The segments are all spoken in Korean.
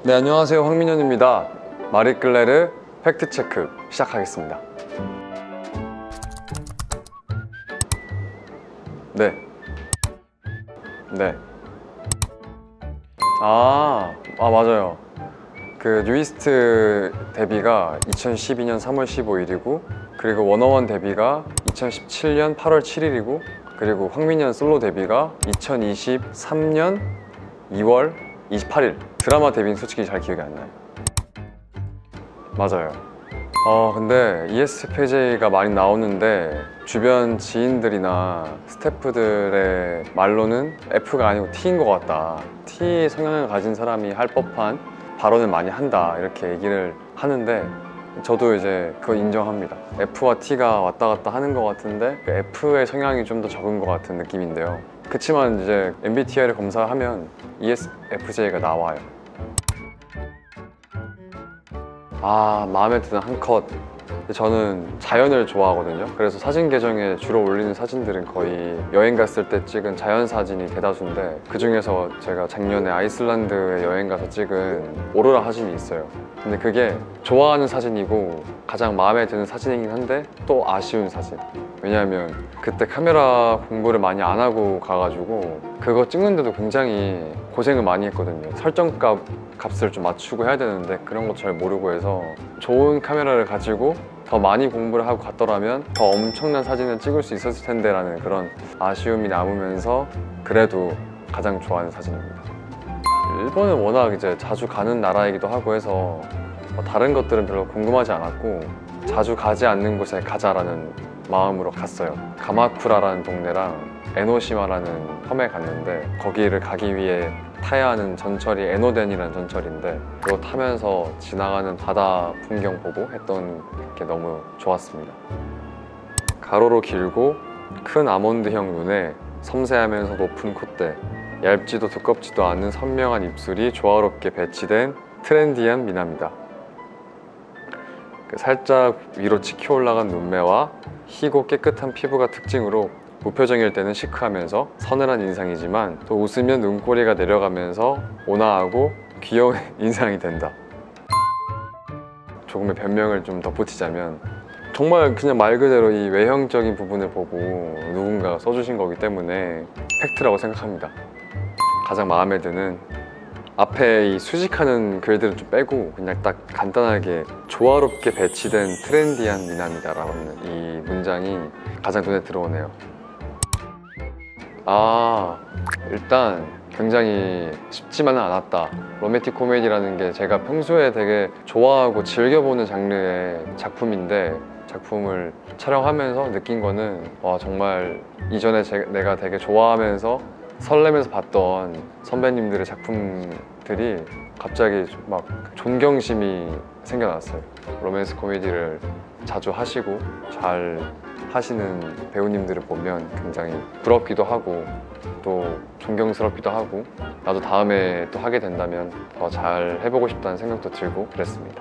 네, 안녕하세요. 황민현입니다. 마리끌레르 팩트체크 시작하겠습니다. 네. 맞아요. 그 뉴이스트 데뷔가 2012년 3월 15일이고 그리고 워너원 데뷔가 2017년 8월 7일이고 그리고 황민현 솔로 데뷔가 2023년 2월 28일. 드라마 데뷔는 솔직히 잘 기억이 안 나요. 맞아요. 근데 ESFJ가 많이 나오는데 주변 지인들이나 스태프들의 말로는 F가 아니고 T인 것 같다. T 성향을 가진 사람이 할 법한 발언을 많이 한다 이렇게 얘기를 하는데 저도 이제 그걸 인정합니다. F와 T가 왔다 갔다 하는 것 같은데 F의 성향이 좀 더 적은 것 같은 느낌인데요. 그치만 이제 MBTI를 검사하면 ESFJ가 나와요. 마음에 드는 한 컷. 저는 자연을 좋아하거든요. 그래서 사진 계정에 주로 올리는 사진들은 거의 여행 갔을 때 찍은 자연 사진이 대다수인데 그 중에서 제가 작년에 아이슬란드에 여행 가서 찍은 오로라 사진이 있어요. 근데 그게 좋아하는 사진이고 가장 마음에 드는 사진이긴 한데 또 아쉬운 사진. 왜냐하면 그때 카메라 공부를 많이 안 하고 가가지고 그거 찍는데도 굉장히 고생을 많이 했거든요. 값을 좀 맞추고 해야 되는데 그런 거 잘 모르고 해서 좋은 카메라를 가지고 더 많이 공부를 하고 갔더라면 더 엄청난 사진을 찍을 수 있었을 텐데 라는 그런 아쉬움이 남으면서 그래도 가장 좋아하는 사진입니다. 일본은 워낙 이제 자주 가는 나라이기도 하고 해서 다른 것들은 별로 궁금하지 않았고 자주 가지 않는 곳에 가자라는 마음으로 갔어요. 가마쿠라라는 동네랑 에노시마라는 섬에 갔는데 거기를 가기 위해 타야 하는 전철이 에노덴이라는 전철인데 그거 타면서 지나가는 바다 풍경 보고 했던 게 너무 좋았습니다. 가로로 길고 큰 아몬드형 눈에 섬세하면서 높은 콧대, 얇지도 두껍지도 않은 선명한 입술이 조화롭게 배치된 트렌디한 미남이다. 살짝 위로 치켜 올라간 눈매와 희고 깨끗한 피부가 특징으로 무표정일 때는 시크하면서 서늘한 인상이지만 또 웃으면 눈꼬리가 내려가면서 온화하고 귀여운 인상이 된다. 조금의 변명을 좀 덧붙이자면 정말 그냥 말 그대로 이 외형적인 부분을 보고 누군가가 써주신 거기 때문에 팩트라고 생각합니다. 가장 마음에 드는 앞에 이 수식하는 글들을 좀 빼고 그냥 딱 간단하게 조화롭게 배치된 트렌디한 미남이다 라는 이 문장이 가장 눈에 들어오네요. 일단 굉장히 쉽지만은 않았다. 로맨틱 코미디라는 게 제가 평소에 되게 좋아하고 즐겨보는 장르의 작품인데 작품을 촬영하면서 느낀 거는 정말 이전에 내가 되게 좋아하면서 설레면서 봤던 선배님들의 작품들이 갑자기 막 존경심이 생겨났어요. 로맨스 코미디를 자주 하시고 잘 하시는 배우님들을 보면 굉장히 부럽기도 하고 또 존경스럽기도 하고 나도 다음에 또 하게 된다면 더 잘 해보고 싶다는 생각도 들고 그랬습니다.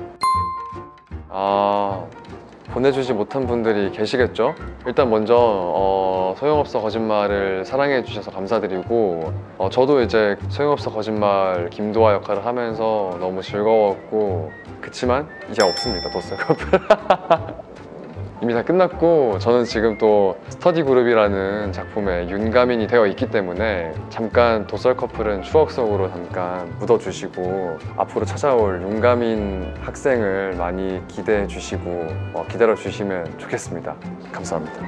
보내주지 못한 분들이 계시겠죠? 일단 먼저 소용없어 거짓말을 사랑해 주셔서 감사드리고 저도 이제 소용없어 거짓말 김도하 역할을 하면서 너무 즐거웠고 그치만 이제 없습니다. 도서커플 이미 다 끝났고 저는 지금 또 스터디 그룹이라는 작품에 윤가민이 되어 있기 때문에 잠깐 도썰 커플은 추억 속으로 잠깐 묻어주시고 앞으로 찾아올 윤가민 학생을 많이 기대해 주시고 기다려 주시면 좋겠습니다. 감사합니다.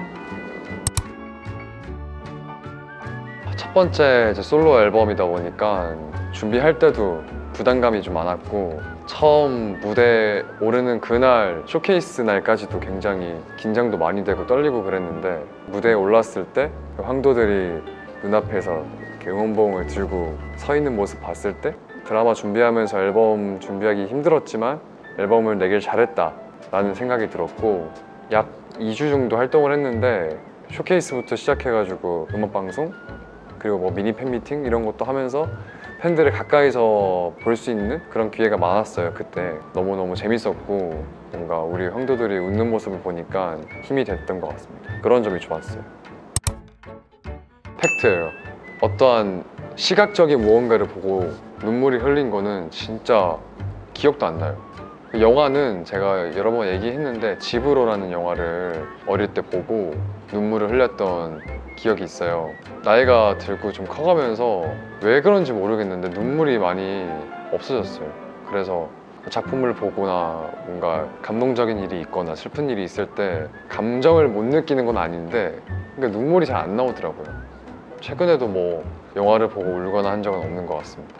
첫 번째 이제 솔로 앨범이다 보니까 준비할 때도 부담감이 좀 많았고 처음 무대에 오르는 그날 쇼케이스 날까지도 굉장히 긴장도 많이 되고 떨리고 그랬는데 무대에 올랐을 때 황도들이 눈앞에서 이렇게 응원봉을 들고 서 있는 모습 봤을 때 드라마 준비하면서 앨범 준비하기 힘들었지만 앨범을 내길 잘했다 라는 생각이 들었고 약 2주 정도 활동을 했는데 쇼케이스부터 시작해가지고 음악방송 그리고 미니 팬미팅 이런 것도 하면서 팬들을 가까이서 볼 수 있는 그런 기회가 많았어요. 그때 너무너무 재밌었고 뭔가 우리 형도들이 웃는 모습을 보니까 힘이 됐던 것 같습니다. 그런 점이 좋았어요. 팩트예요. 어떠한 시각적인 무언가를 보고 눈물이 흘린 거는 진짜 기억도 안 나요. 영화는 제가 여러 번 얘기했는데 집으로라는 영화를 어릴 때 보고 눈물을 흘렸던 기억이 있어요. 나이가 들고 좀 커가면서 왜 그런지 모르겠는데 눈물이 많이 없어졌어요. 그래서 그 작품을 보거나 뭔가 감동적인 일이 있거나 슬픈 일이 있을 때 감정을 못 느끼는 건 아닌데 그러니까 눈물이 잘 안 나오더라고요. 최근에도 뭐 영화를 보고 울거나 한 적은 없는 것 같습니다.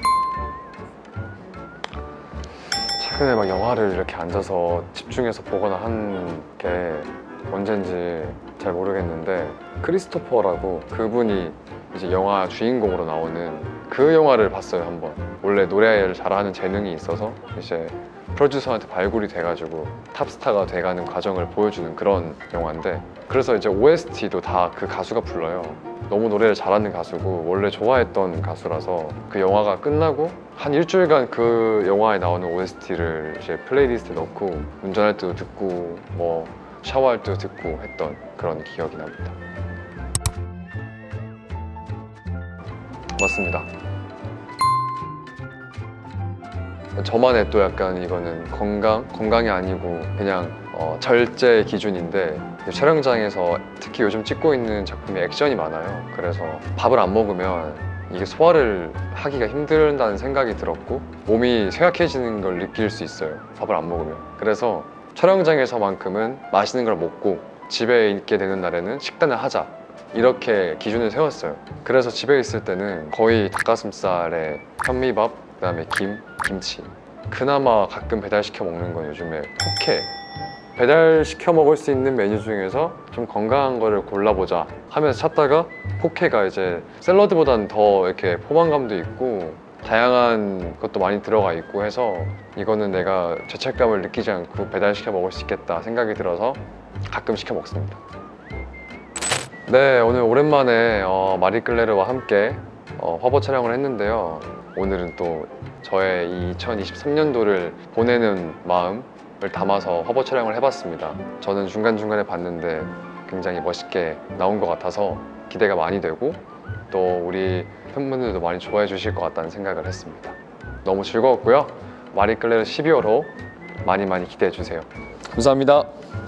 최근에 막 영화를 이렇게 앉아서 집중해서 보거나 한 게 언젠지 잘 모르겠는데 크리스토퍼라고 그분이 이제 영화 주인공으로 나오는 그 영화를 봤어요. 한번 원래 노래를 잘하는 재능이 있어서 이제 프로듀서한테 발굴이 돼가지고 탑스타가 돼가는 과정을 보여주는 그런 영화인데 그래서 이제 OST도 다 그 가수가 불러요. 너무 노래를 잘하는 가수고 원래 좋아했던 가수라서 그 영화가 끝나고 한 일주일간 그 영화에 나오는 OST를 이제 플레이리스트에 넣고 운전할 때도 듣고 뭐 샤워할 때도 듣고 했던 그런 기억이 납니다. 맞습니다. 저만의 또 약간 이거는 건강이 아니고 그냥 절제 기준인데 촬영장에서 특히 요즘 찍고 있는 작품이 액션이 많아요. 그래서 밥을 안 먹으면 이게 소화를 하기가 힘들다는 생각이 들었고 몸이 쇠약해지는 걸 느낄 수 있어요. 밥을 안 먹으면. 그래서 촬영장에서만큼은 맛있는 걸 먹고 집에 있게 되는 날에는 식단을 하자 이렇게 기준을 세웠어요. 그래서 집에 있을 때는 거의 닭가슴살에 현미밥, 그다음에 김치. 그나마 가끔 배달시켜 먹는 건 요즘에 포케. 배달시켜 먹을 수 있는 메뉴 중에서 좀 건강한 거를 골라보자 하면서 찾다가 포케가 이제 샐러드보다는 더 이렇게 포만감도 있고 다양한 것도 많이 들어가 있고 해서 이거는 내가 죄책감을 느끼지 않고 배달시켜 먹을 수 있겠다 생각이 들어서 가끔 시켜 먹습니다. 네, 오늘 오랜만에 마리 클레르와 함께 화보 촬영을 했는데요. 오늘은 또 저의 이 2023년도를 보내는 마음을 담아서 화보 촬영을 해봤습니다. 저는 중간중간에 봤는데 굉장히 멋있게 나온 것 같아서 기대가 많이 되고 또 우리 팬분들도 많이 좋아해 주실 것 같다는 생각을 했습니다. 너무 즐거웠고요. 마리 클레르 12월호 많이 기대해 주세요. 감사합니다.